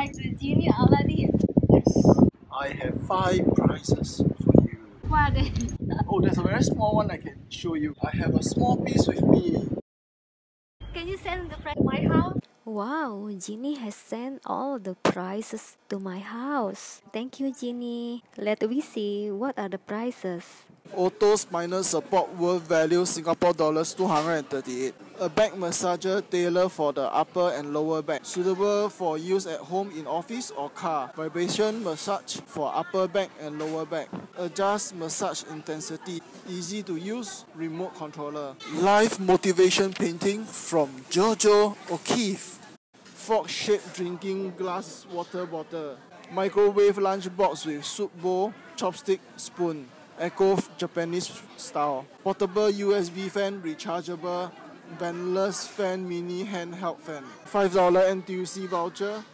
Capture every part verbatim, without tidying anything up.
prize with Genie Aladdin. Yes, I have five prizes for you. What are they? Oh, there's a very small one I can show you. I have a small piece with me. Can you send the prize to my house? Wow, Genie has sent all the prizes to my house. Thank you, Genie. Let we see what are the prizes. Auto spinal support worth value Singapore dollars two hundred thirty-eight. A back massager tailored for the upper and lower back, suitable for use at home, in office or car. Vibration massage for upper back and lower back. Adjust massage intensity. Easy to use remote controller. Live motivation painting from Jojo O'Keefe. Fork-shaped drinking glass water bottle. Microwave lunchbox with soup bowl, chopstick, spoon. Eco Japanese style. Portable U S B fan, rechargeable, ventless fan, mini handheld fan. five dollar N T U C voucher.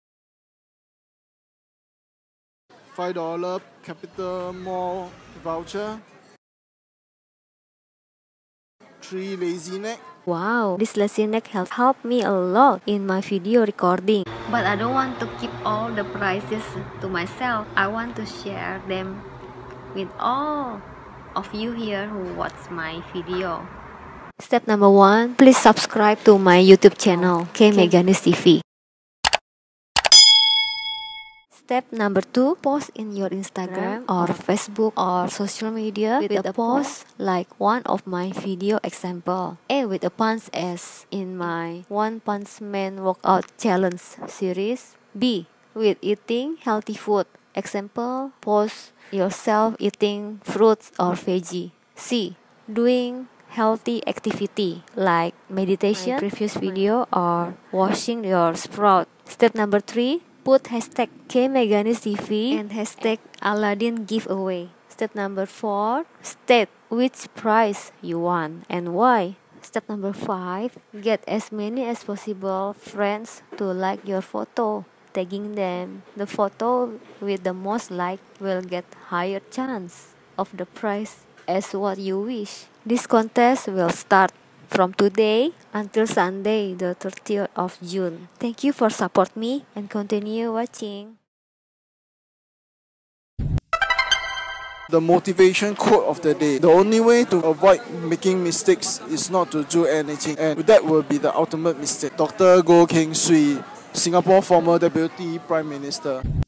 five dollar Capital Mall voucher. three lazy neck. Wow, this lazy neck has helped me a lot in my video recording. But I don't want to keep all the prizes to myself. I want to share them with all of you here who watch my video. Step number one, please subscribe to my YouTube channel, kMeganiz T V. Step number two, post in your Instagram or Facebook or social media with a post like one of my video example. A with a punch as in my One Punch Man workout challenge series. B with eating healthy food. Example, post yourself eating fruits or veggie. C doing healthy activity like meditation, my previous video, or washing your sprout. Step number three, put hashtag kMeganiz T V and hashtag Aladdin giveaway. Step number four, state which prize you want and why. Step number five, get as many as possible friends to like your photo, tagging them. The photo with the most like will get higher chance of the prize as what you wish. This contest will start from today until Sunday, the thirtieth of June. Thank you for support me and continue watching. The motivation quote of the day. The only way to avoid making mistakes is not to do anything, and that will be the ultimate mistake. Doctor Goh Keng Swee, Singapore former Deputy Prime Minister.